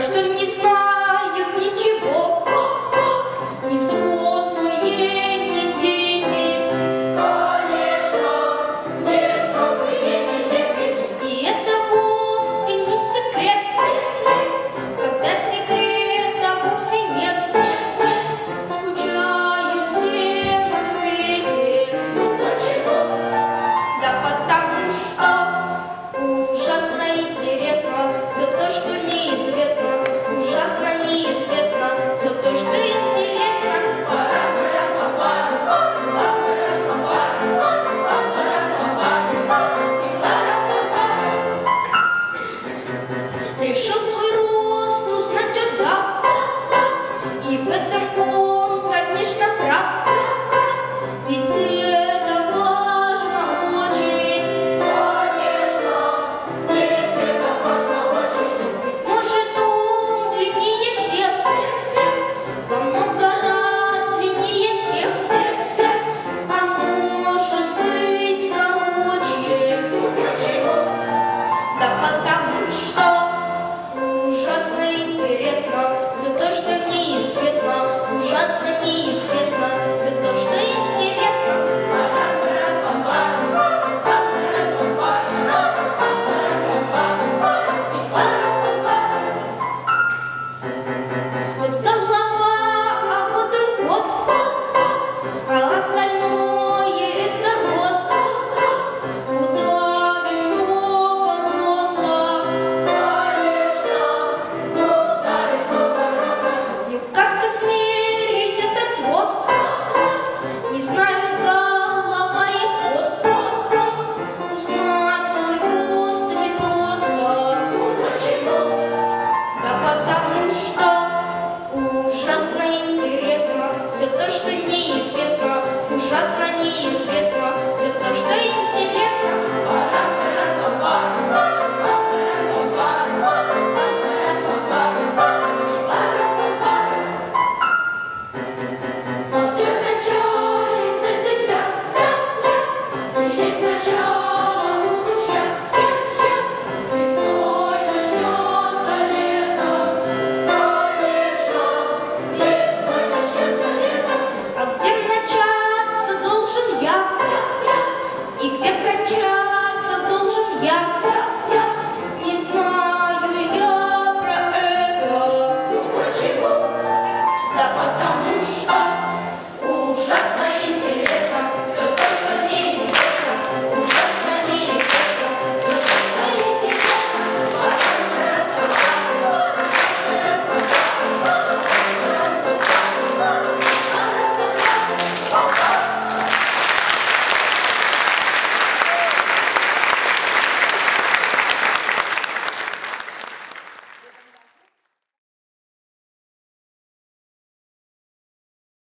что не знают ничего ни взрослые, ни дети. Конечно, не взрослые, не дети. И это вовсе не секрет, когда секрета вовсе нет. Скучают все на свете. Почему? Да потому что ужасно интересно все то, что неизвестно. Ужасно неизвестно все то, что интересно. Решил свой рост узнать удав, и в этом он, конечно, прав. Ведь это важно очень. Конечно, ведь это важно очень. Быть может, он длиннее всех, во много раз длиннее всех, а может быть короче. Почему? Да потому что ужасно интересно за то, что неизвестно. Ужасно неизвестно за то, что интересно. Вот голова, а вот он хвост, а остальное это рост. Куда немного роста. Конечно, ударит много роста. Ну как измерить этот рост? Не знаю, голова и хвост. Узнать свой рост непросто. Почему? Да потому что ужасно интересно все то, что неизвестно. Ужасно неизвестно все то, что интересно. Вот и кончается земля, есть начало у ручья, весной начнется лето. Конечно, весной начнется лето. А где начаться должен я? И где кончаться должен я? Не знаю я про это. Почему? Да потому что Ужасно